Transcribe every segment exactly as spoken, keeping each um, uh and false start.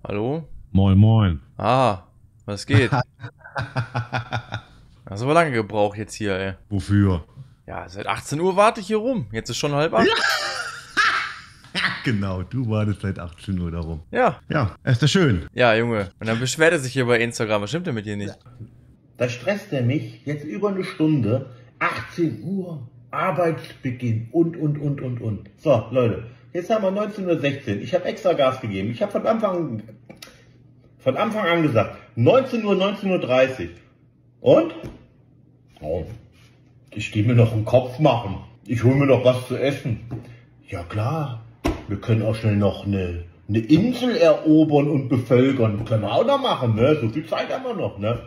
Hallo? Moin, moin. Ah, was geht? Hast aber lange gebraucht jetzt hier, ey. Wofür? Ja, seit achtzehn Uhr warte ich hier rum. Jetzt ist schon halb acht. Ja, genau, du wartest seit achtzehn Uhr darum. Ja. Ja, ist das schön. Ja, Junge. Und dann beschwert er sich hier bei Instagram. Was stimmt denn mit dir nicht? Da stresst er mich jetzt über eine Stunde, achtzehn Uhr, Arbeitsbeginn und, und, und, und, und. So, Leute, jetzt haben wir neunzehn Uhr sechzehn. Ich habe extra Gas gegeben. Ich habe von Anfang, von Anfang an gesagt, neunzehn Uhr, neunzehn Uhr dreißig. Und? Oh, ich gehe mir noch einen Kopf machen. Ich hole mir noch was zu essen. Ja klar, wir können auch schnell noch eine, eine Insel erobern und bevölkern. Können wir auch noch machen, ne? So viel Zeit haben wir noch, ne?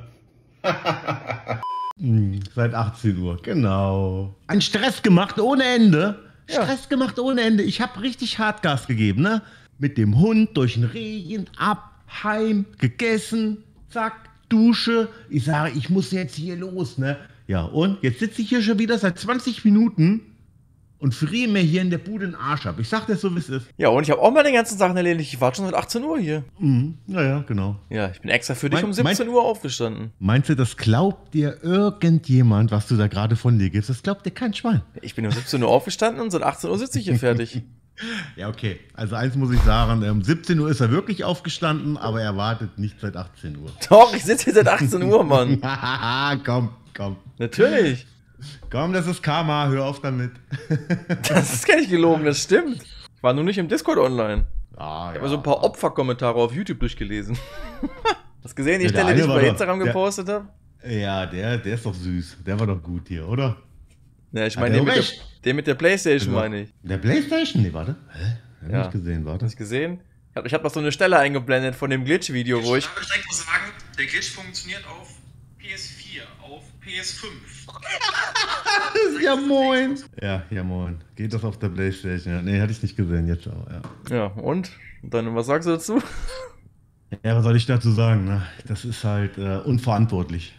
Hm, seit achtzehn Uhr, genau. Ein Stress gemacht ohne Ende. Ja. Stress gemacht ohne Ende. Ich habe richtig hart Gas gegeben, ne? Mit dem Hund durch den Regen, ab, heim, gegessen, zack, Dusche. Ich sage, ich muss jetzt hier los, ne? Ja, und jetzt sitze ich hier schon wieder seit zwanzig Minuten und friere mir hier in der Bude den Arsch ab. Ich sag das so, wie es ist. Ja, und ich habe auch meine ganzen Sachen erledigt. Ich warte schon seit achtzehn Uhr hier. Mhm, naja, genau. Ja, ich bin extra für dich Mein- um siebzehn Uhr aufgestanden. Meinst du, das glaubt dir irgendjemand, was du da gerade von dir gibst? Das glaubt dir kein Schwein. Ich bin um siebzehn Uhr aufgestanden und seit achtzehn Uhr sitze ich hier fertig. Ja, okay. Also eins muss ich sagen, um siebzehn Uhr ist er wirklich aufgestanden, aber er wartet nicht seit achtzehn Uhr. Doch, ich sitze hier seit achtzehn Uhr, Mann. komm, komm. Natürlich. Komm, das ist Karma, hör auf damit. Das ist gar nicht gelogen, das stimmt. Ich war nur nicht im Discord online. Ah, Ich habe so ein paar Opferkommentare auf YouTube durchgelesen. Hast gesehen, die Ja, der Stelle, die ich eine war bei doch- Instagram der- gepostet habe? Ja, der, der ist doch süß. Der war doch gut hier, oder? Ja, ich Hat meine, er den, mit der- recht. den mit der Playstation, meine ich. Der Playstation? Nee, warte. Hä? Hab ich Ja. nicht gesehen, warte. Hast du gesehen? Ich habe ich hab noch so eine Stelle eingeblendet von dem Glitch-Video, wo ich... Ich kann euch direkt mal sagen, der Glitch funktioniert auf P S vier, auf P S fünf. Ja, moin. Ja, ja, moin. Geht das auf der Playstation? Ja, nee, hatte ich nicht gesehen, jetzt aber, ja. Ja, und? Und dann, was sagst du dazu? Ja, was soll ich dazu sagen? Ne? Das ist halt äh, unverantwortlich.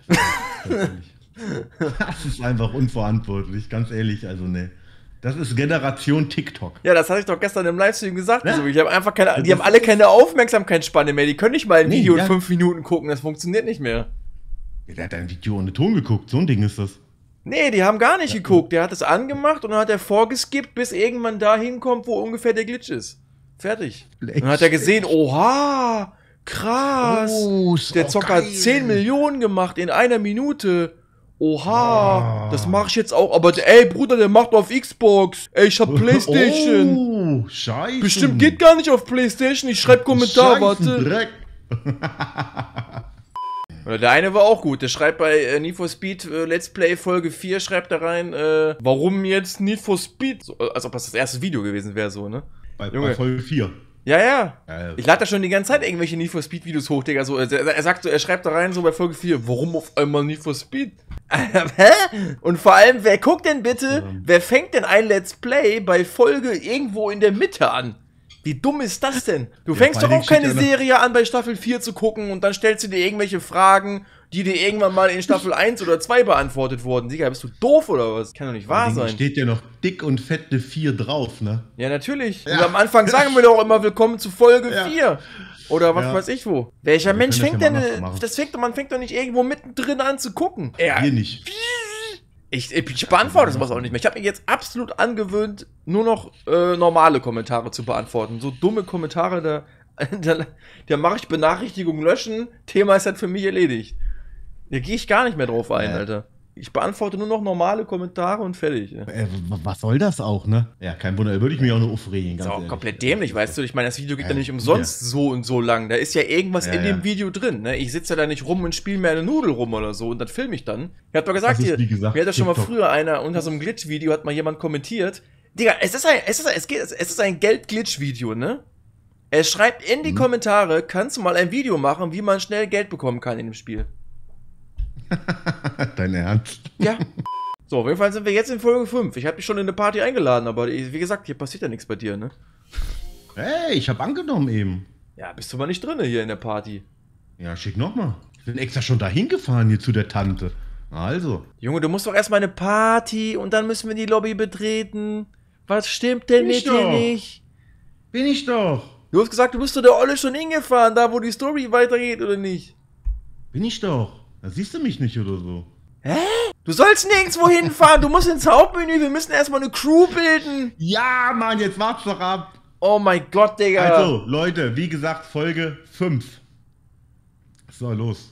Das ist einfach unverantwortlich, ganz ehrlich, also ne. Das ist Generation TikTok. Ja, das hatte ich doch gestern im Livestream gesagt. Ja. Also, ich habe einfach keine, die Das haben alle ist- keine Aufmerksamkeitsspanne mehr. Die können nicht mal ein Nee, Video ja. in fünf Minuten gucken. Das funktioniert nicht mehr. Ja, der hat ein Video ohne Ton geguckt, so ein Ding ist das. Nee, die haben gar nicht geguckt. Der hat es angemacht und dann hat er vorgeskippt, bis irgendwann dahin kommt, wo ungefähr der Glitch ist. Fertig. Und dann hat er gesehen, oha, krass. Oh, ist Der auch Zocker hat geil. zehn Millionen gemacht in einer Minute. Oha, Oh. das mache ich jetzt auch. Aber ey, Bruder, der macht auf Xbox. Ey, ich hab Playstation. Oh, scheiße. Bestimmt geht gar nicht auf Playstation. Ich schreib Kommentar, warte. Dreck. Oder der eine war auch gut. Der schreibt bei äh, Need for Speed äh, Let's Play Folge vier, schreibt da rein, äh, warum jetzt Need for Speed? So, als ob das das erste Video gewesen wäre, so, ne? Bei, Junge. bei Folge vier. Ja, ja. Ja, Ich lade da schon die ganze Zeit irgendwelche Need for Speed Videos hoch, Digga. So, er, er sagt so, er schreibt da rein, so bei Folge vier, warum auf einmal Need for Speed? Hä? Und vor allem, wer guckt denn bitte, Ähm. wer fängt denn ein Let's Play bei Folge irgendwo in der Mitte an? Wie dumm ist das denn? Du Ja, fängst vor doch allen auch Dingen keine steht ja noch- Serie an, bei Staffel vier zu gucken und dann stellst du dir irgendwelche Fragen, die dir irgendwann mal in Staffel eins oder zwei beantwortet wurden. Digga, bist du doof oder was? Kann doch nicht wahr Da sein. steht ja noch dick und fette vier drauf, ne? Ja, natürlich. Ja. Und am Anfang sagen wir doch immer, willkommen zu Folge Ja. vier. Oder was Ja. weiß ich wo. Welcher Wir Mensch können fängt das ja denn, mal anders machen. das fängt, man fängt doch nicht irgendwo mittendrin an zu gucken. Ja, Hier nicht. ich, ich beantworte sowas auch nicht mehr. Ich habe mir jetzt absolut angewöhnt, nur noch äh, normale Kommentare zu beantworten. So dumme Kommentare, da, da, da mache ich Benachrichtigungen löschen. Thema ist halt für mich erledigt. Da gehe ich gar nicht mehr drauf ein, Ja. Alter. Ich beantworte nur noch normale Kommentare und fertig. Ja. Äh, w- was soll das auch, ne? Ja, kein Wunder, da würde ich mich auch nur aufregen. Das ganz ist auch ehrlich. komplett dämlich, weißt du? Ich meine, das Video geht Ja, ja nicht umsonst so und so lang. Da ist ja irgendwas Ja, in dem ja. Video drin. Ne? Ich sitze ja da nicht rum und spiele mir eine Nudel rum oder so und das filme ich dann. Ich hab doch gesagt, Das ist, hier, wie gesagt, mir hat das schon mal TikTok. früher einer unter so einem Glitch-Video hat mal jemand kommentiert. Digga, es ist ein, es ist ein, es geht, es ist ein Geld-Glitch-Video, ne? Er schreibt in die Mhm. Kommentare, kannst du mal ein Video machen, wie man schnell Geld bekommen kann in dem Spiel. Dein Ernst? Ja. So, auf jeden Fall sind wir jetzt in Folge fünf. Ich habe dich schon in eine Party eingeladen, aber wie gesagt, hier passiert ja nichts bei dir, ne? Hey, ich hab angenommen eben. Ja, bist du mal nicht drinne hier in der Party. Ja, schick nochmal. Ich bin extra schon dahin gefahren hier zu der Tante. Also. Junge, du musst doch erstmal eine Party und dann müssen wir die Lobby betreten. Was stimmt denn Ich mit dir doch. nicht? Bin ich doch. Du hast gesagt, du bist zu der Olle schon hingefahren, da wo die Story weitergeht, oder nicht? Bin ich doch. Da siehst du mich nicht oder so. Hä? Du sollst nirgendwo hinfahren, du musst ins Hauptmenü, wir müssen erstmal eine Crew bilden. Ja, Mann, jetzt wart's doch ab. Oh mein Gott, Digga. Also, Leute, wie gesagt, Folge fünf. So, los.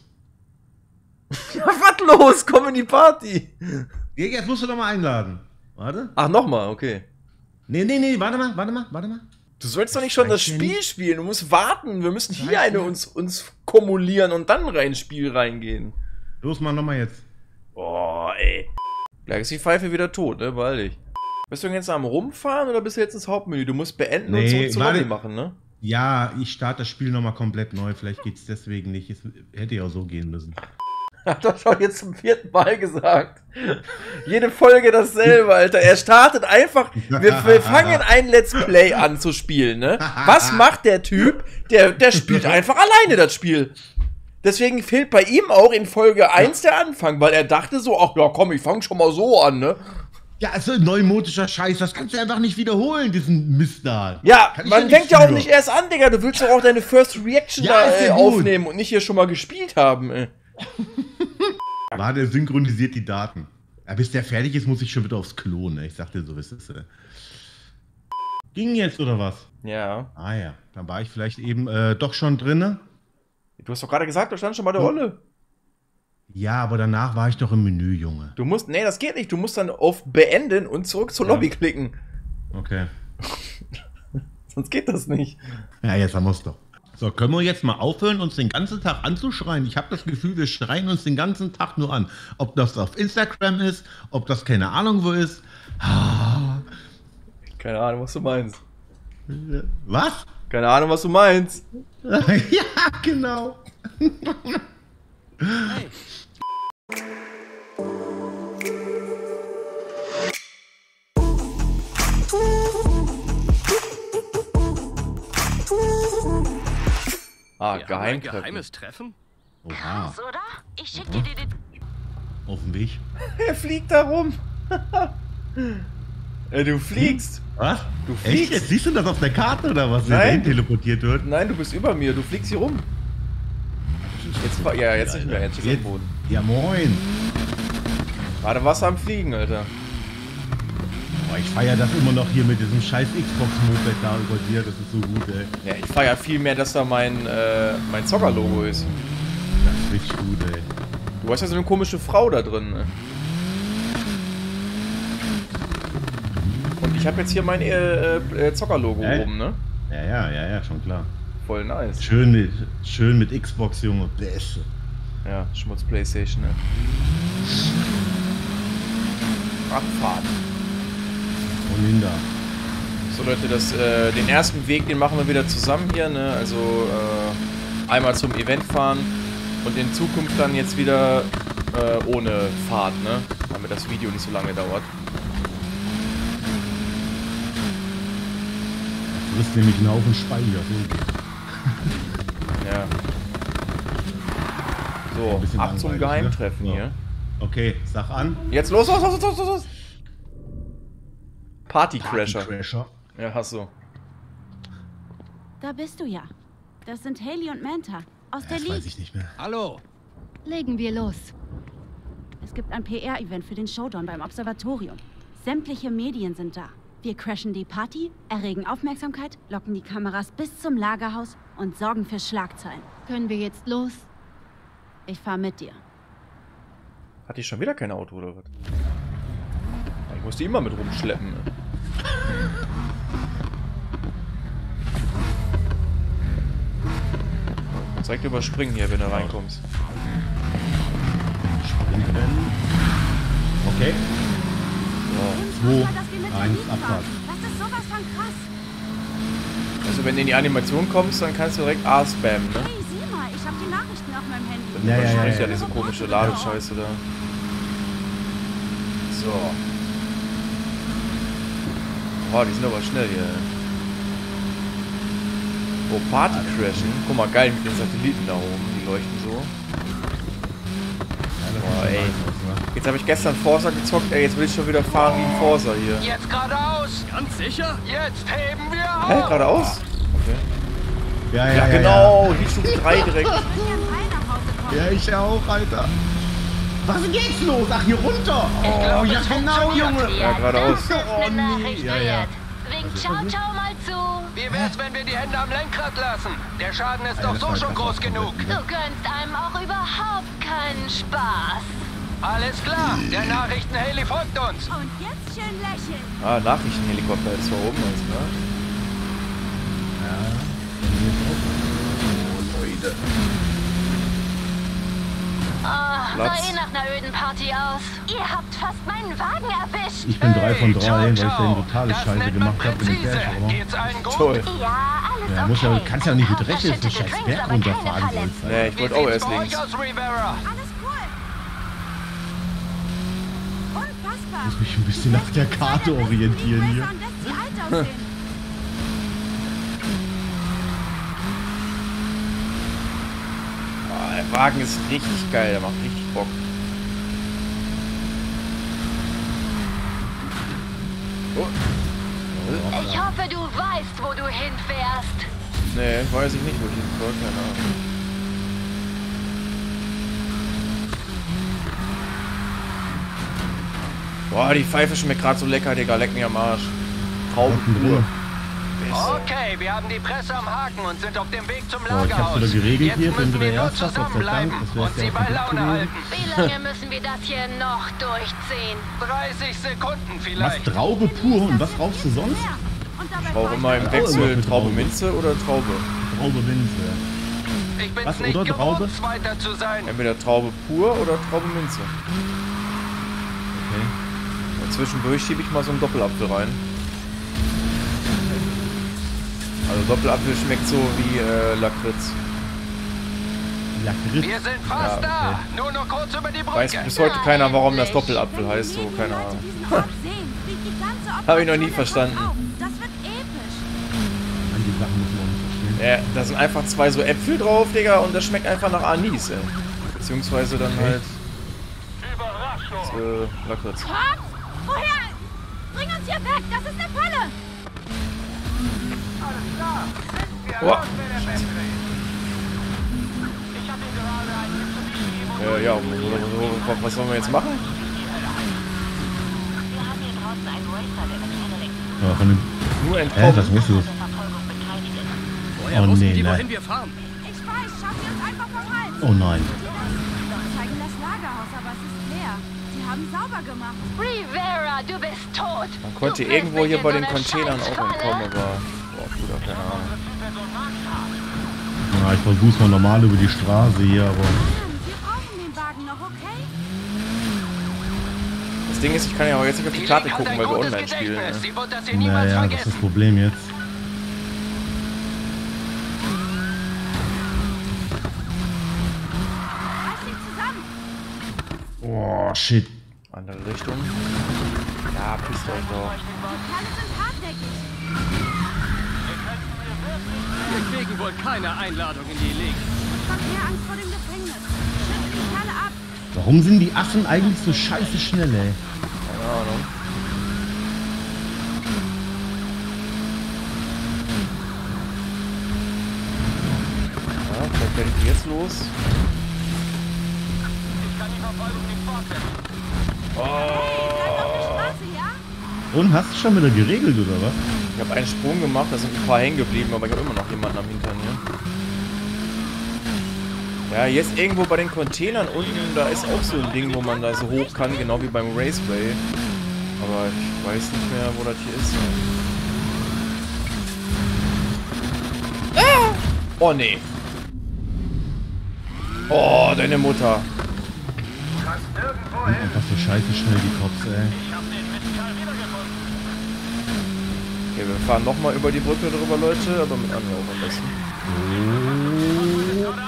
Ja, was los? Komm in die Party. Jetzt musst du doch mal einladen. Warte. Ach, nochmal, okay. Nee, nee, nee, warte mal, warte mal, warte mal. Du sollst doch nicht schon das Reicht mir Spiel nicht. spielen, du musst warten. Wir müssen hier Reicht eine mir. uns, uns kumulieren und dann rein ins Spiel reingehen. Los, mal nochmal jetzt. Boah, ey. Gleich ist die Pfeife wieder tot, ne? Beeil dich. Bist du jetzt am Rumfahren oder bist du jetzt ins Hauptmenü? Du musst beenden und Nee, zurück zur warte. Lobby machen, ne? Ja, ich starte das Spiel nochmal komplett neu. Vielleicht geht's deswegen nicht. Es hätte ja auch so gehen müssen. Hat doch schon jetzt zum vierten Mal gesagt. Jede Folge dasselbe, Alter. Er startet einfach. Wir, wir fangen ein Let's Play an zu spielen, ne? Was macht der Typ? Der, der spielt einfach alleine das Spiel. Deswegen fehlt bei ihm auch in Folge eins der Anfang, weil er dachte so, ach ja komm, ich fange schon mal so an, ne? Ja, so ein neumodischer Scheiß, das kannst du einfach nicht wiederholen, diesen Mist da. Ja, Kann ich man ja fängt nicht ja auch für. nicht erst an, Digga. Du willst doch auch deine First Reaction Ja, da ist ja äh, gut. aufnehmen und nicht hier schon mal gespielt haben, ey. Warte, er synchronisiert die Daten. Ja, bis der fertig ist, muss ich schon wieder aufs Klo, ne? Ich sag dir so, ist es. Äh. Ging jetzt oder was? Ja. Ah ja, dann war ich vielleicht eben äh, doch schon drinne. Du hast doch gerade gesagt, du standst schon bei der Hm. Olle. Ja, aber danach war ich doch im Menü, Junge. Du musst, nee, das geht nicht. Du musst dann auf Beenden und zurück zur Ja. Lobby klicken. Okay. Sonst geht das nicht. Ja, jetzt haben wir's doch. So, können wir jetzt mal aufhören, uns den ganzen Tag anzuschreien? Ich habe das Gefühl, wir schreien uns den ganzen Tag nur an. Ob das auf Instagram ist, ob das keine Ahnung wo ist. Ah. Keine Ahnung, was du meinst. Was? Keine Ahnung, was du meinst. Ja, genau. Ah, Wir haben ein Geheimtreffen. geheimes Treffen? Oha, Krass, oder? Ich schick dir den. auf dem Weg. Er fliegt da rum. Ey, du fliegst. Was? Du Echt? fliegst. Jetzt siehst du das auf der Karte oder was? Nein. Wenn dahin teleportiert wird? Nein, du bist über mir. Du fliegst hier rum. Jetzt, fa- ja, jetzt nicht mehr. Jetzt ist er am Boden. Ja, moin. Gerade Wasser am Fliegen, Alter. Boah, ich feier das immer noch hier mit diesem scheiß Xbox-Moped da über dir. Das ist so gut, ey. Ja, ich feier viel mehr, dass da mein, äh, mein Zocker-Logo ist. Das ist richtig gut, ey. Du hast ja so eine komische Frau da drin, ne? Und ich habe jetzt hier mein äh, äh, Zocker-Logo Hä? oben, ne? Ja, ja, ja, ja, schon klar. Voll nice. Schön mit, schön mit Xbox, Junge. Beste. Ja, Schmutz Playstation, ne? Abfahrt. Und Linda. So Leute, das, äh, den ersten Weg, den machen wir wieder zusammen hier, ne? Also äh, einmal zum Event fahren und in Zukunft dann jetzt wieder äh, ohne Fahrt, ne? Damit das Video nicht so lange dauert. Das frisst nämlich einen Haufen Speicher. Ja. So, Ein bisschen ab zum langweilig, Geheimtreffen ne? So. hier. Okay, sag an. Jetzt los, los, los, los, los, los! Partycrasher. Crasher. Ja, hast du. Da bist du ja. Das sind Haley und Manta. Aus der Das weiß League. ich nicht mehr. Hallo. Legen wir los. Es gibt ein P R-Event für den Showdown beim Observatorium. Sämtliche Medien sind da. Wir crashen die Party, erregen Aufmerksamkeit, locken die Kameras bis zum Lagerhaus und sorgen für Schlagzeilen. Können wir jetzt los? Ich fahr mit dir. Hat die schon wieder kein Auto oder was? Ich muss die immer mit rumschleppen. Ne? Direkt überspringen hier, wenn du reinkommst. Springen. Okay. So. Zwei, eins, Abfahrt. Das ist sowas von krass. Also wenn du in die Animation kommst, dann kannst du direkt A spammen, ne? Hey, sieh mal, ich hab die Nachrichten auf meinem Handy. Dann Ja, ja, überspringt ja, ja ja. diese komische Ladescheiße da. So. Boah, die sind aber schnell hier. Oh, Party crashen. Guck mal, geil mit den Satelliten da oben. Die leuchten so. Boah, ey. Jetzt habe ich gestern Forza gezockt, ey, jetzt will ich schon wieder fahren wie ein Forza hier. Jetzt geradeaus! Ganz sicher? Jetzt heben wir auf! Hä, geradeaus? Okay. Ja, ja, Ja, ja, genau, hier Stufe drei direkt. Ich will gern heil nach Hause kommen. Ja, ich auch, Alter. Was ist denn jetzt los? Ach, hier runter. Oh, glaube, ja es genau, funktioniert. Junge. Ja, geradeaus. Das ist eine Nachricht Ja, ja. wert. Wink ciao ciao mal zu. Wie wär's, wenn wir die Hände am Lenkrad lassen? Der Schaden ist doch so schon groß genug. Du gönnst einem auch überhaupt keinen Spaß. Alles klar, der Nachrichten-Heli folgt uns. Und jetzt schön lächeln. Ah, Nachrichtenhelikopter ist da oben, alles klar. Oh, Leute. Ah, sah Platz. eh nach einer öden Party aus. Ihr habt fast meinen Wagen erwischt. Ich bin drei von drei, ciao, weil ich ciao. den totale Das Scheiße nennt gemacht man habe mit dem präzise. Dash, aber. Geht's allen gut? Toll. Ja, alles Ja, okay. muss ja, kannst ja nicht mit Ein paar Recht jetzt den verschüttete scheiß Drinks, Berg aber keine runterfahren, Verletzungen. Wolf. Nee, ich Wie wollte auch sieht's erst bei euch links. aus, Rivera? Alles cool. Unfassbar. Muss mich ein bisschen nach der Karte orientieren hier. Und lässt sie alt aussehen. Ah, der Wagen ist richtig geil, der macht richtig Bock. Oh. Ich hoffe, du weißt, wo du hinfährst. Nee, weiß ich nicht, wo ich hinfahre, keine Ahnung. Boah, die Pfeife schmeckt gerade so lecker, Digga, leck mir am Arsch. Trauben pur. Okay, wir haben die Presse am Haken und sind auf dem Weg zum So, ich hab's Lagerhaus. wieder geregelt hier, Jetzt bin müssen wieder wir nur Erster, Gott sei Dank. zusammenbleiben Das wär's und ja sie auch bei kaputt Laune gewesen. halten. Wie lange müssen wir das hier noch durchziehen? dreißig Sekunden Was, vielleicht. Traube pur? Und was rauchst du sonst? Ja. Und dabei Auch immer im immer Wechsel mit Traube Traube. Minze oder Traube. Traube Minze. Ich bin's Was, nicht oder gewohnt, Traube? Zweiter zu sein. Entweder Traube pur oder Traube Minze. Okay. Und zwischendurch schiebe ich mal so einen Doppelapfel rein. Also Doppelapfel schmeckt so wie äh, Lakritz. Lakritz. Wir sind fast Ja, da. Nur noch kurz über die Brücke. Weiß bis heute keiner, warum das Doppelapfel Wenn heißt, die so, lieben keine Leute Ahnung. diesen Ort sehen, fliegt die ganze Hab ich noch nie Operation verstanden. auf. Das wird episch. Manche Sachen muss man auch nicht verstehen. Ja, da sind einfach zwei so Äpfel drauf, Digga, und das schmeckt einfach nach Anis, ey. Beziehungsweise dann halt äh, Lakritz. Komm! Woher? Bring uns hier weg! Das ist eine Falle! Oh. Äh, ja, wo- wo- wo- was sollen wir jetzt machen? Wir haben hier draußen einen Racer, der mit Henrik Ja, von dem. Nur Hä, entkommen. was ist los? zur Verfolgung beteiligt ist. Woher Oh, wussten nee, die, ne. wohin wir fahren? Ich weiß, schaff dir uns einfach vom Hals! Oh nein. Die zeigen das Lagerhaus, aber es ist leer. Sie haben sauber gemacht. Rivera, du bist tot. Man konnte Du irgendwo hier bei den bist in so einer Containern auch Scheißfalle. entkommen, aber boah, Bruder, keine Ahnung. Ja, ich versuch's mal normal über die Straße hier, aber. Mann, wir brauchen den Wagen noch, okay? Das Ding ist, ich kann ja auch jetzt nicht auf die Die Karte Link hat gucken, ein weil wir gutes online spielen. Gedächtnis. Ne? Sie wird das hier niemals Naja, das ist vergessen. das Problem jetzt. Reiß dich zusammen! Oh, shit. Andere Richtung. Ja, pisst euch doch. Die Kerle sind hartnäckig. Wir kriegen wohl keine Einladung in die League. Ich hab mehr Angst vor dem Gefängnis. Schüttel die Kerle ab! Warum sind die Affen eigentlich so scheiße schnell, ey? Keine Ahnung. Ja, vielleicht werde ich jetzt los. Bleib auf der Straße, ja? Und hast du schon wieder geregelt, oder was? Ich habe einen Sprung gemacht, da sind ein paar hängen geblieben, aber ich habe immer noch jemanden am Hintern hier. Ja, jetzt irgendwo bei den Containern unten, da ist auch so ein Ding, wo man da so hoch kann, genau wie beim Raceway. Aber ich weiß nicht mehr, wo das hier ist. Ah! Oh, nee. Oh, deine Mutter. Und einfach so scheiße schnell, die Cops, ey. Okay, wir fahren nochmal über die Brücke drüber, Leute, aber mit Anlauf am besten. Sieht aus,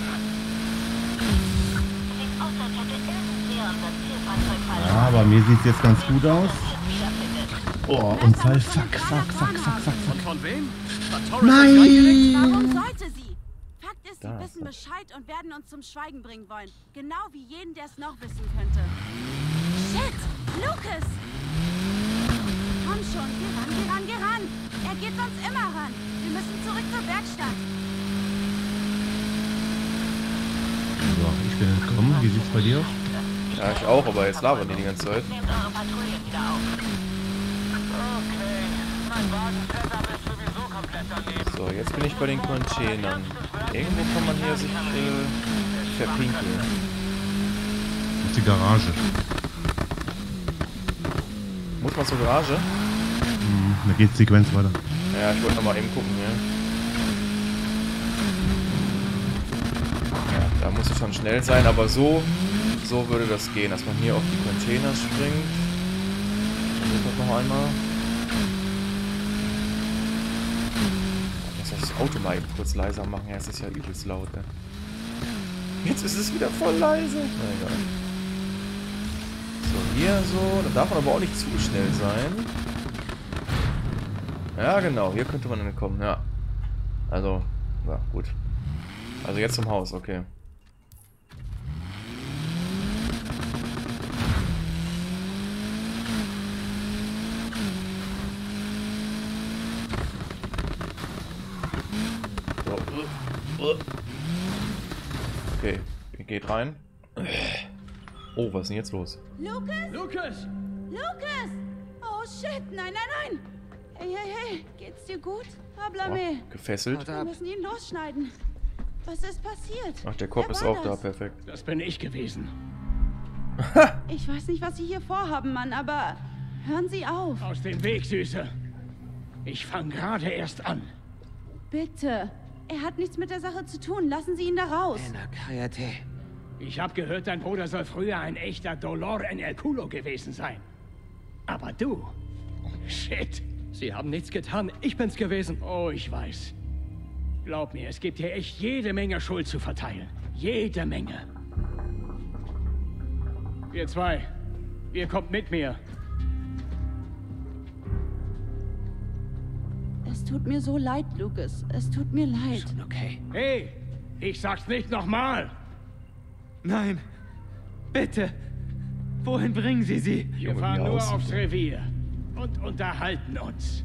als hätte irgendwer unser Zielfahrzeug verlassen. Ja, aber mir sieht's jetzt ganz gut aus. Wiederfindet. Oh, Unfall, fuck, fuck, fuck, fuck, fuck, fuck. Von wem? Hat Torres euch reingelegt? Warum Nein! sollte sie? Fakt ist, sie Da wissen ist Bescheid und werden uns zum Schweigen bringen wollen. Genau wie jeden, der es noch wissen könnte. Shit! Lucas! Komm schon, geh ran, geh ran, geh ran! Er geht sonst immer ran. Wir müssen zurück zur Werkstatt. So, ich bin entkommen. Wie sieht's bei dir aus? Ja, ich auch, aber jetzt labern die die ganze Zeit. So, jetzt bin ich bei den Containern. Irgendwo kann man hier sich äh, verpinkeln. Das ist die Garage. Muss man zur Garage? Hm, da geht die Sequenz weiter. Ja, ich wollte noch mal eben gucken, ja. Ja, da muss es schon schnell sein, aber so, so würde das gehen, dass man hier auf die Container springt. Dann wird das noch einmal. Ich muss das Auto mal eben kurz leiser machen, ja, es ist ja übelst laut, ey. Jetzt ist es wieder voll leise. Na egal. So, hier so. Dann darf man aber auch nicht zu schnell sein. Ja, genau. Hier könnte man dann kommen, ja. Also, ja, gut. Also jetzt zum Haus, okay. So. Okay, geht rein. Oh, was ist denn jetzt los? Lucas? Lucas! Lucas! Oh shit, nein, nein, nein! Hey, hey, hey, geht's dir gut? Hablame. Oh, gefesselt. Wir müssen ihn losschneiden. Was ist passiert? Ach, der Kopf Wer ist war auch da, das? perfekt. Das bin ich gewesen. Ich weiß nicht, was Sie hier vorhaben, Mann, aber hören Sie auf. Aus dem Weg, Süße. Ich fange gerade erst an. Bitte. Er hat nichts mit der Sache zu tun. Lassen Sie ihn da raus. Ich habe gehört, dein Bruder soll früher ein echter Dolor en el Culo gewesen sein. Aber du... Shit. Sie haben nichts getan. Ich bin's gewesen. Oh, ich weiß. Glaub mir, es gibt hier echt jede Menge Schuld zu verteilen. Jede Menge. Ihr zwei, ihr kommt mit mir. Es tut mir so leid, Lucas. Es tut mir leid. Schon okay. Hey, ich sag's nicht nochmal. Nein. Bitte. Wohin bringen Sie sie? Wir fahren nur aufs Revier und unterhalten uns.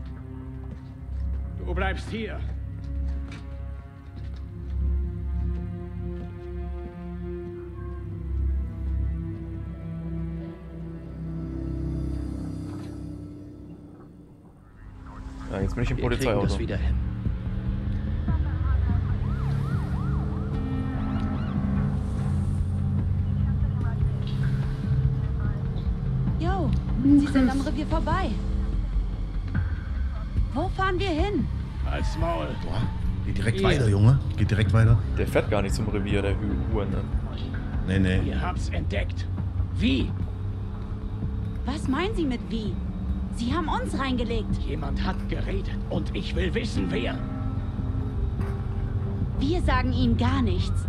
Du bleibst hier. Ja, jetzt bin ich im Wir kriegen Polizeiauto. das wieder hin. Jo, Sie sind am Revier vorbei. Wo fahren wir hin? Als Maul. Boah, geht direkt Ihr. weiter, Junge. Geht direkt weiter. Der fährt gar nicht zum Revier, der Hu- Huren, ne? Nee, nee. Ihr habt's entdeckt. Wie? Was meinen Sie mit wie? Sie haben uns reingelegt. Jemand hat geredet und ich will wissen, wer. Wir sagen Ihnen gar nichts.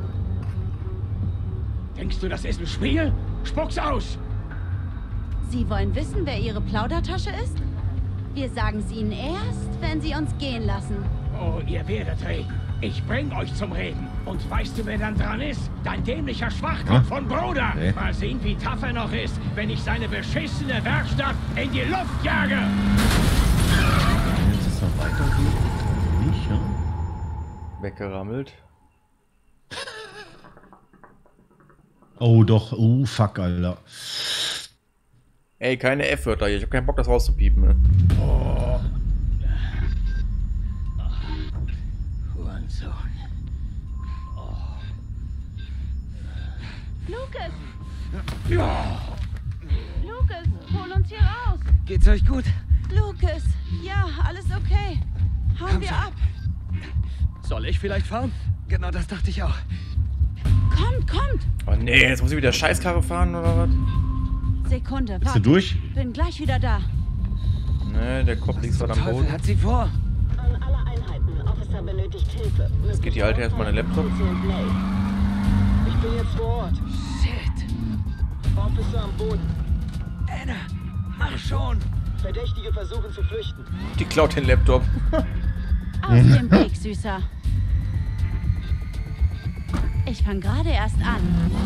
Denkst du, das ist ein Spiel? Spuck's aus! Sie wollen wissen, wer Ihre Plaudertasche ist? Wir sagen es Ihnen erst, wenn Sie uns gehen lassen. Oh, ihr werdet reden. Ich bring euch zum Reden. Und weißt du, wer dann dran ist? Dein dämlicher Schwachkopf von Bruder. Nee. Mal sehen, wie tough er noch ist, wenn ich seine beschissene Werkstatt in die Luft jage. Wenn es jetzt noch weitergeht, nicht, ja? Weggerammelt. Oh, doch. Oh, fuck, Alter. Ey, keine F-Wörter hier. Ich hab keinen Bock, das rauszupiepen, ne? Oh. Hurensohn. Lucas! Ja. Lucas, hol uns hier raus! Geht's euch gut? Lucas! Ja, alles okay. Hauen Komm wir schon. ab! Soll ich vielleicht fahren? Genau das dachte ich auch. Kommt, kommt! Oh nee, jetzt muss ich wieder Scheißkarre fahren, oder was? Sekunde, Bist du warte. durch? Bin gleich wieder da. Nee, der Kopf liegt Was gerade zum am Teufel Boden. hat sie vor? An alle Einheiten. Officer benötigt Hilfe. Jetzt geht die Alte erstmal in den Laptop. Ich bin jetzt vor Ort. Shit. Officer am Boden. Anna, mach schon. Verdächtige versuchen zu flüchten. Die klaut den Laptop. Aus dem Weg, Süßer. Ich fange gerade erst an.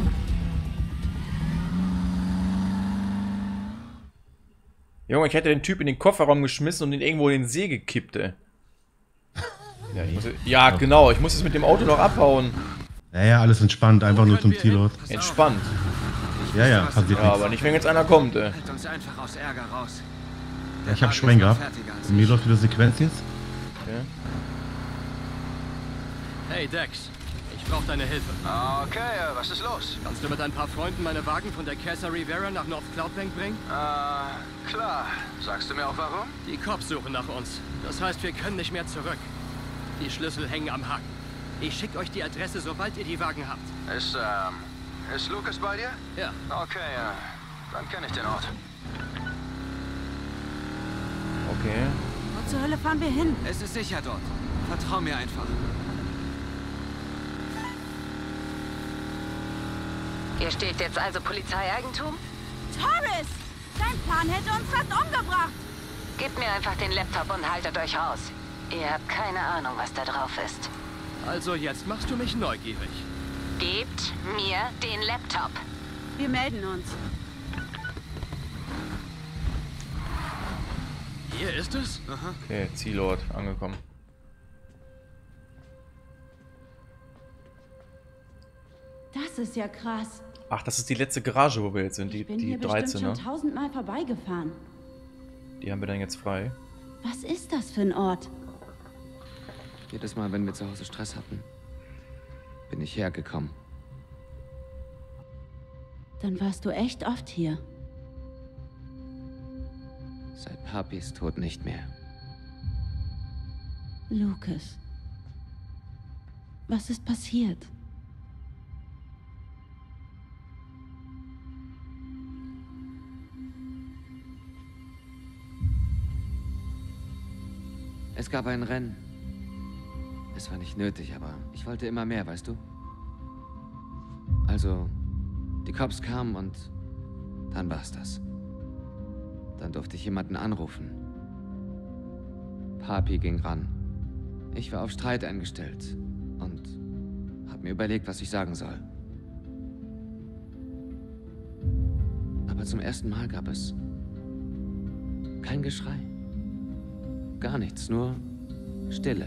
Junge, ich hätte den Typ in den Kofferraum geschmissen und ihn irgendwo in den See gekippt, ey. Ja, ich muss, ja, genau. Ich muss jetzt mit dem Auto noch abhauen. Ja, ja, alles entspannt, einfach nur zum Zielort. Entspannt. Ja, ja, passiert Ja, nichts. aber nicht, wenn jetzt einer kommt, ey. Halt uns einfach aus Ärger raus. Ja, ich hab Schwein gehabt. Und mir läuft wieder Sequenz jetzt. Okay. Hey Dex, ich brauche deine Hilfe. Okay, was ist los? Kannst du mit ein paar Freunden meine Wagen von der Casa Rivera nach North Cloudbank bringen? Äh, klar. Sagst du mir auch warum? Die Cops suchen nach uns. Das heißt, wir können nicht mehr zurück. Die Schlüssel hängen am Haken. Ich schicke euch die Adresse, sobald ihr die Wagen habt. Ist, ähm, ist Lucas bei dir? Ja. Okay, ja. Dann kenne ich den Ort. Okay. Wo zur Hölle fahren wir hin? Es ist sicher dort. Vertrau mir einfach. Hier steht jetzt also Polizeieigentum? Torres! Dein Plan hätte uns fast umgebracht! Gebt mir einfach den Laptop und haltet euch raus. Ihr habt keine Ahnung, was da drauf ist. Also jetzt machst du mich neugierig. Gebt mir den Laptop. Wir melden uns. Hier ist es? Aha. Okay, Zielort angekommen. Das ist ja krass. Ach, das ist die letzte Garage, wo wir jetzt sind. Die, Ich bin die hier dreizehn, bestimmt ne? schon tausendmal vorbeigefahren. Die haben wir dann jetzt frei. Was ist das für ein Ort? Jedes Mal, wenn wir zu Hause Stress hatten, bin ich hergekommen. Dann warst du echt oft hier. Seit Papis Tod nicht mehr. Lucas. Was ist passiert? Es gab ein Rennen. Es war nicht nötig, aber ich wollte immer mehr, weißt du? Also, die Cops kamen und dann war's das. Dann durfte ich jemanden anrufen. Papi ging ran. Ich war auf Streit eingestellt und hab mir überlegt, was ich sagen soll. Aber zum ersten Mal gab es kein Geschrei. Gar nichts, nur Stille.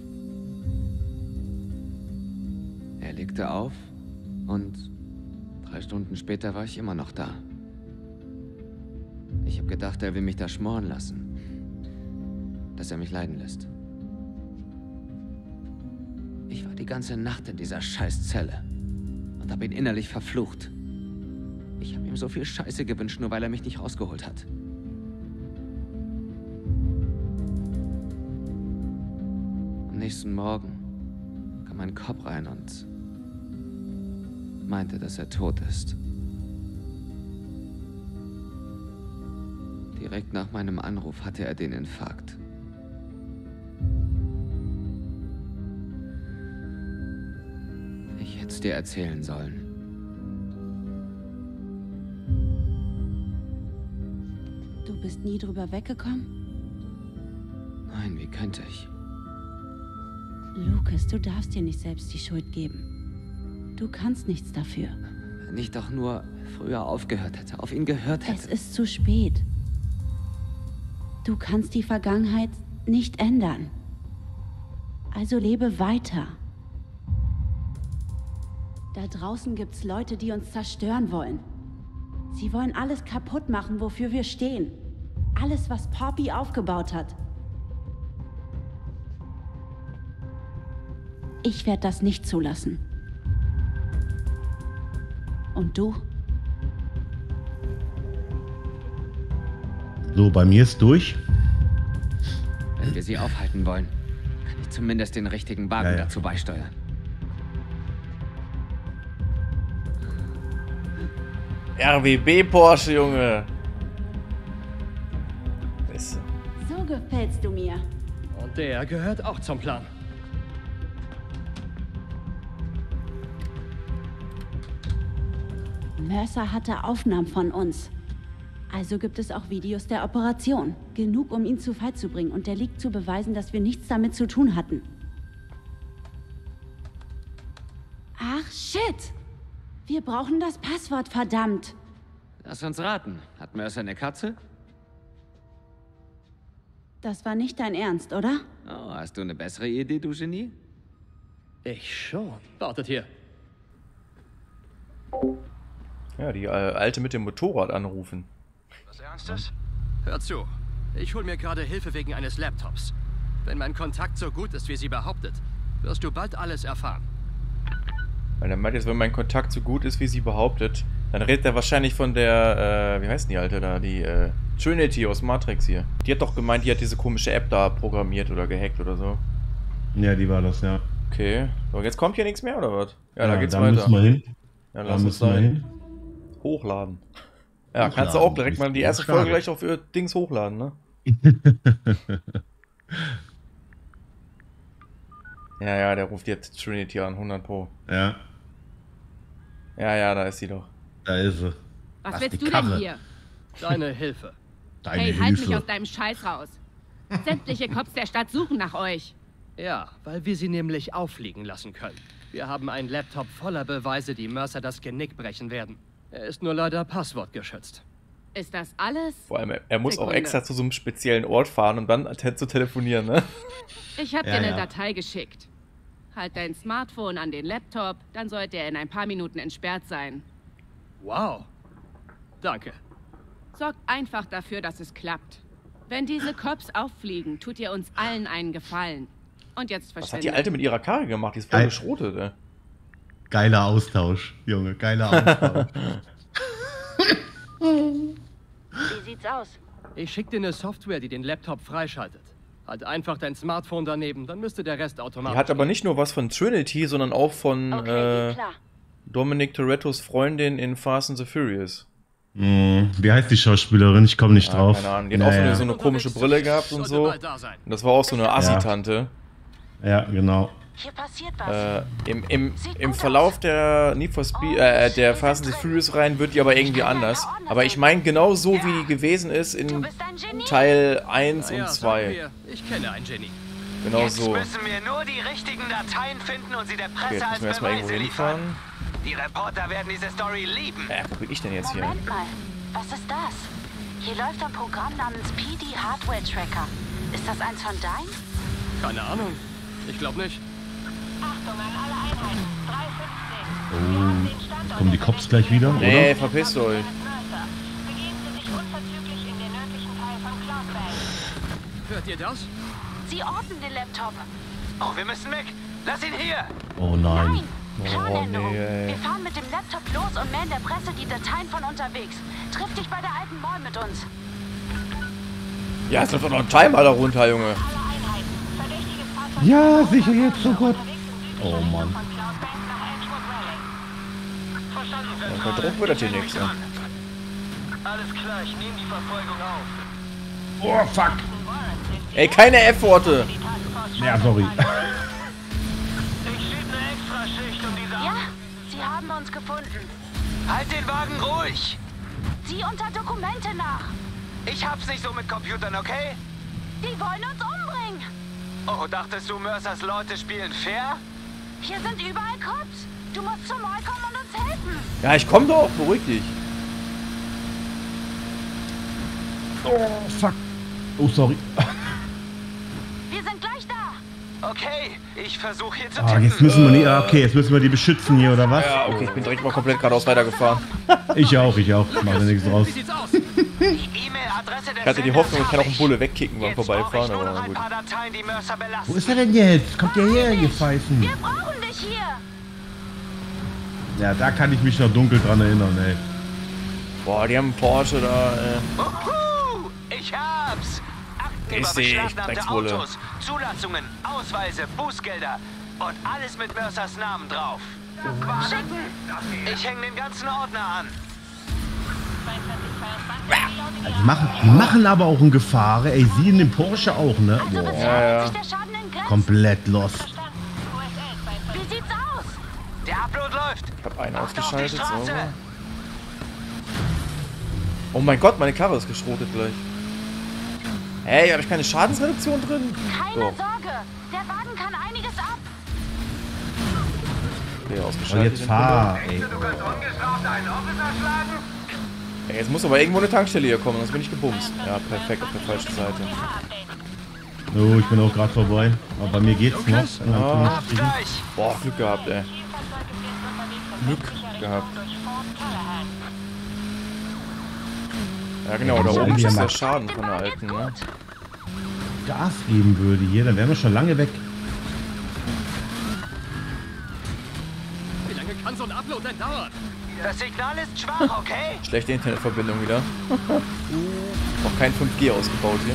Er legte auf und drei Stunden später war ich immer noch da. Ich habe gedacht, er will mich da schmoren lassen. Dass er mich leiden lässt. Ich war die ganze Nacht in dieser Scheißzelle und habe ihn innerlich verflucht. Ich habe ihm so viel Scheiße gewünscht, nur weil er mich nicht rausgeholt hat. Am nächsten Morgen kam ein Cop rein und meinte, dass er tot ist. Direkt nach meinem Anruf hatte er den Infarkt. Ich hätte es dir erzählen sollen. Du bist nie drüber weggekommen? Nein, wie könnte ich? Lucas, du darfst dir nicht selbst die Schuld geben. Du kannst nichts dafür. Wenn ich doch nur früher aufgehört hätte, auf ihn gehört hätte. Es ist zu spät. Du kannst die Vergangenheit nicht ändern. Also lebe weiter. Da draußen gibt's Leute, die uns zerstören wollen. Sie wollen alles kaputt machen, wofür wir stehen. Alles, was Poppy aufgebaut hat. Ich werde das nicht zulassen. Und du? So, bei mir ist durch. Wenn wir sie aufhalten wollen, kann ich zumindest den richtigen Wagen Ja, ja. dazu beisteuern. R W B Porsche, Junge. Beste. So gefällst du mir. Und der gehört auch zum Plan. Mercer hatte Aufnahmen von uns. Also gibt es auch Videos der Operation. Genug, um ihn zu Fall zu bringen und der League zu beweisen, dass wir nichts damit zu tun hatten. Ach, shit! Wir brauchen das Passwort, verdammt! Lass uns raten. Hat Mercer eine Katze? Das war nicht dein Ernst, oder? Oh, hast du eine bessere Idee, du Genie? Ich schon. Wartet hier. Ja, die äh, Alte mit dem Motorrad anrufen. Was Ernstes? Hör zu. Ich hol mir gerade Hilfe wegen eines Laptops. Wenn mein Kontakt so gut ist, wie sie behauptet, wirst du bald alles erfahren. Weil er meint jetzt, wenn mein Kontakt so gut ist, wie sie behauptet, dann redet er wahrscheinlich von der, äh, wie heißt die Alte da, die, äh, Trinity aus Matrix hier. Die hat doch gemeint, die hat diese komische App da programmiert oder gehackt oder so. Ja, die war das, ja. Okay. So, jetzt kommt hier nichts mehr, oder was? Ja, Ja, da geht's da weiter. müssen wir hin. Ja, Da lass uns müssen wir da hin. hochladen. Ja, Hochladen, kannst du auch direkt mal die erste schade. Folge gleich auf ihr Dings hochladen, ne? Ja, ja, der ruft jetzt Trinity an, hundert Pro. Ja, Ja, ja, da ist sie doch. da ist sie. Was Ach, willst die du Karre. denn hier? Deine Hilfe. Deine Hey, halt mich Hilfe. aus deinem Scheiß raus. Sämtliche Cops der Stadt suchen nach euch. Ja, weil wir sie nämlich auffliegen lassen können. Wir haben einen Laptop voller Beweise, die Mercer das Genick brechen werden. Er ist nur leider passwortgeschützt. Ist das alles? Vor allem, er, er muss Sekunde. auch extra zu so einem speziellen Ort fahren, um dann te zu telefonieren, ne? Ich hab Ja, dir eine ja. Datei geschickt. Halt dein Smartphone an den Laptop, dann sollte er in ein paar Minuten entsperrt sein. Wow. Danke. Sorgt einfach dafür, dass es klappt. Wenn diese Cops auffliegen, tut ihr uns allen einen Gefallen. Und jetzt Was hat verschwindet. die Alte mit ihrer Karre gemacht? Die ist voll Geil. geschrotet, ey. Geiler Austausch, Junge, geiler Austausch. Wie sieht's aus? Ich schicke dir eine Software, die den Laptop freischaltet. Halt einfach dein Smartphone daneben, dann müsste der Rest automatisch. Die hat aber nicht nur was von Trinity, sondern auch von Okay, äh, klar. Dominic Torettos Freundin in Fast and the Furious. Hm, wie heißt die Schauspielerin? Ich komme nicht Ja, drauf. keine Ahnung. Die hat auch so Naja. eine, so eine komische Brille gehabt und so. Und das war auch so eine Assi-Tante. Ja, genau. Hier passiert was. Äh, im, im, Im Verlauf der Need for Speed, äh, der Fast and the Furious Reihen wird die aber irgendwie anders. Aber ich meine genau so, wie die gewesen ist in Teil eins Naja, und sagen zwei. wir, ich kenne ein Genie. Genau Jetzt so. müssen wir nur die richtigen Dateien finden und sie der Okay, Presse jetzt als müssen wir erstmal Beweise irgendwo liefern. hinfahren. Die Reporter werden diese Story lieben. Ja, wo bin ich denn jetzt hier? Moment mal. Was ist das? Hier läuft ein Programm namens P D Hardware Tracker. Ist das eins von deinen? Keine Ahnung. Ich glaube nicht. Achtung an alle Einheiten. drei fünfzehn. Oh, kommen die Cops gleich wieder, Nee, oder? verpisst euch. Begeben Sie sich unverzüglich in den nördlichen Teil von Cloud Bay. Hört ihr das? Sie orten den Laptop. Oh, wir müssen weg. Lass ihn hier. Oh nein. Planänderung. nee, ey. Wir fahren mit dem Laptop los und melden der Presse die Dateien von unterwegs. Triff dich bei der alten Mall mit uns. Ja, es läuft doch noch ein Timer darunter, Junge. Ja, sicher jetzt, oh Gott. Oh Mann. Ja, bei Druck wird das hier nichts. Ja. Alles klar, ich nehme die Verfolgung auf. Oh, fuck. Ey, keine F-Worte. Ja, sorry. Ja, sie haben uns gefunden. Halt den Wagen ruhig. Sieh unter Dokumente nach. Ich hab's nicht so mit Computern, okay? Die wollen uns umbringen. Oh, dachtest du, Mercers Leute spielen fair? Hier sind überall Cops. Du musst zur Mall kommen und uns helfen. Ja, ich komm doch, beruhig dich. Oh, fuck. Oh, sorry. Wir sind gleich da. Okay, ich versuche hier zu Ah, tippen. jetzt müssen wir die, ah, okay, jetzt müssen wir die beschützen hier, oder was? Ja, okay, ich bin direkt mal komplett geradeaus weitergefahren. Ich auch, ich auch. Mach da nichts draus. Die E-Mail-Adresse der Ich hatte die Hoffnung, ich kann auch einen Bulle wegkicken beim Vorbeifahren, Nur noch aber ein gut. paar Dateien, die Mercer belasten. Wo ist er denn jetzt? Kommt der her, ihr Pfeifen? Wir brauchen dich hier. Ja, da kann ich mich noch dunkel dran erinnern, ey. Boah, die haben einen Porsche da, äh. Uhu, ich hab's. Akten über Grüß dich, beschlagnahmte Drecksbulle. Autos, Zulassungen, Ausweise, Bußgelder und alles mit Mercers Namen drauf. Schicken. Ich hänge den ganzen Ordner an. Also die, machen, die machen aber auch ein Gefahre, ey. Sie in dem Porsche auch, ne? Also bisher Boah, ja. hält sich der Schaden in Grenzen. komplett lost. Wie sieht's aus? Der Upload läuft. Ich hab einen Achtung auf die ausgeschaltet, Straße. sauber. Oh mein Gott, meine Karre ist geschrotet gleich. Hey, hab ich keine Schadensreduktion drin? Keine So, Sorge. Der Wagen kann einiges ab. okay, Oh, ausgeschaltet. jetzt den fahr, ey. Du kannst ungestraft einen Officer schlagen? Bulle. Ey, jetzt muss aber irgendwo eine Tankstelle hier kommen, sonst bin ich gebumst. Ja, perfekt, auf der falschen Seite. Oh, ich bin auch gerade vorbei. Aber bei mir geht's noch. Ja. Gleich. Boah, Glück gehabt, ey. Glück gehabt. Ja genau, da oben ist der Schaden von der alten, ne? Gas geben würde hier, dann wären wir schon lange weg. Wie lange kann so ein Upload denn dauern? Das Signal ist schwach, okay? Schlechte Internetverbindung wieder. Auch kein fünf G ausgebaut hier.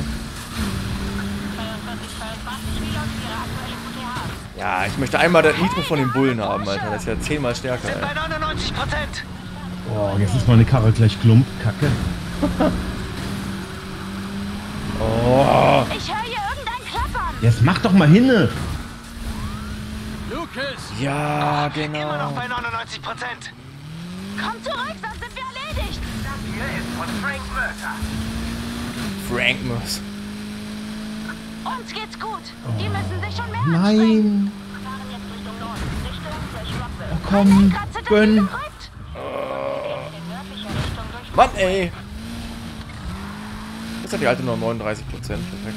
Ja, ich möchte einmal das Nitro von den Bullen haben, Alter. Das ist ja zehnmal stärker, Sind bei ey. neunundneunzig Prozent. Oh, jetzt ist meine Karre gleich klump. Kacke. Oh. Ich höre hier irgendein Klappern. Jetzt mach doch mal hinne. Lucas! Ja, Immer noch genau. bei neunundneunzig Prozent. Komm zurück, sonst sind wir erledigt. Das hier ist von Frank Mercer. Frank muss. Uns geht's gut. Die müssen sich schon mehr anstrengen. Nein. Oh komm, gönn. Mann, ey. Jetzt hat die alte nur neununddreißig Prozent. Perfekt.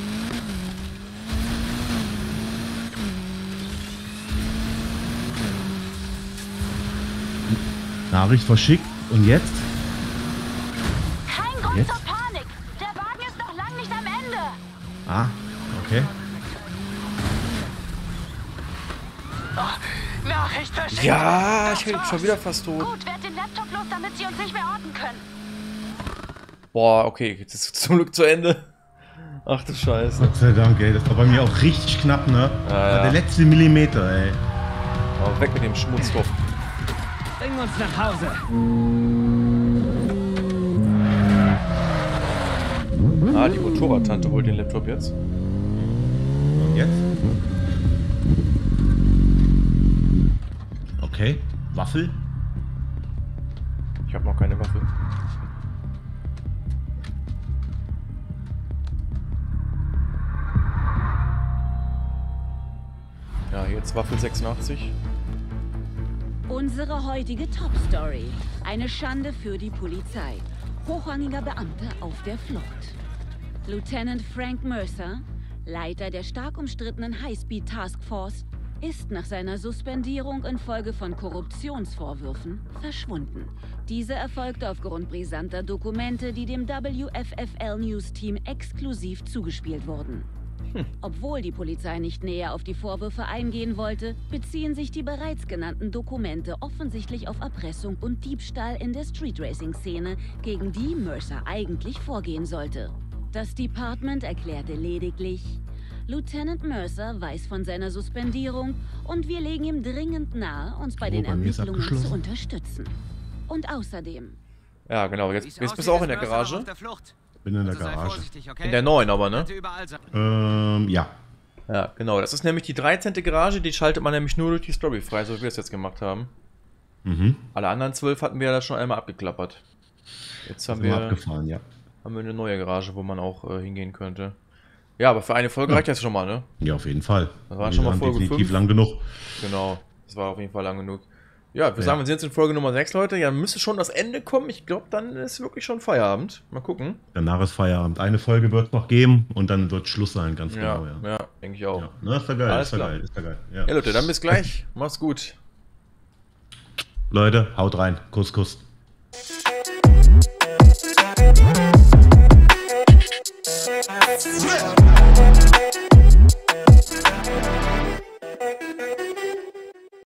Nachricht verschickt. Und jetzt? Kein Grund Jetzt? zur Panik. Der Wagen ist noch lang nicht am Ende. Ah, okay. Oh, Nachricht verschickt. Ja, Das ich bin war's. schon wieder fast tot. Gut, werd den Laptop los, damit sie uns nicht mehr orten können. Boah, okay, jetzt ist zum Glück zu Ende. Ach du Scheiße. Gott sei Dank, ey. Das war bei mir auch richtig knapp, ne? Ja, War ja. der letzte Millimeter, ey. Aber weg mit dem Schmutztopf. Bring uns nach Hause. Ah, die Motorradtante holt den Laptop jetzt. Und jetzt? Okay. Waffel? Ich habe noch keine Waffe. Ja, jetzt Waffel sechsundachtzig. Unsere heutige Top-Story. Eine Schande für die Polizei. Hochrangiger Beamter auf der Flucht. Lieutenant Frank Mercer, Leiter der stark umstrittenen High-Speed Task Force, ist nach seiner Suspendierung infolge von Korruptionsvorwürfen verschwunden. Diese erfolgte aufgrund brisanter Dokumente, die dem W F F L News Team exklusiv zugespielt wurden. Obwohl die Polizei nicht näher auf die Vorwürfe eingehen wollte, beziehen sich die bereits genannten Dokumente offensichtlich auf Erpressung und Diebstahl in der Street-Racing-Szene, gegen die Mercer eigentlich vorgehen sollte. Das Department erklärte lediglich: Lieutenant Mercer weiß von seiner Suspendierung und wir legen ihm dringend nahe, uns bei Oh, den bei mir ist Ermittlungen zu abgeschlossen. unterstützen. Und außerdem... Ja, genau. Jetzt, jetzt bist du auch in der Garage. Bin in der Also sei Garage. vorsichtig, okay? In der neuen aber, ne? Könnte überall sein. Ähm, ja. Ja, genau. Das ist nämlich die dreizehnte Garage. Die schaltet man nämlich nur durch die Story frei, so wie wir es jetzt gemacht haben. Mhm. Alle anderen zwölf hatten wir ja da schon einmal abgeklappert. Jetzt haben Sind wir wir, abgefahren, ja. haben wir eine neue Garage, wo man auch äh, hingehen könnte. Ja, aber für eine Folge Ja. reicht das schon mal, ne? Ja, auf jeden Fall. Das war Wir schon mal waren Folge definitiv fünf. lang genug. Genau. Das war auf jeden Fall lang genug. Ja, wir Ja. sagen, wir sind jetzt in Folge Nummer sechs, Leute. Ja, müsste schon das Ende kommen. Ich glaube, dann ist wirklich schon Feierabend. Mal gucken. Danach ist Feierabend. Eine Folge wird es noch geben und dann wird Schluss sein, ganz Ja, genau, ja. ja, denke ich auch. Ja. Na, ist ja geil, Alles ist ja klar. geil, ist ja geil. Ja. Ja, Leute, dann bis gleich. Mach's gut. Leute, haut rein. Kuss, Kuss. Yeah.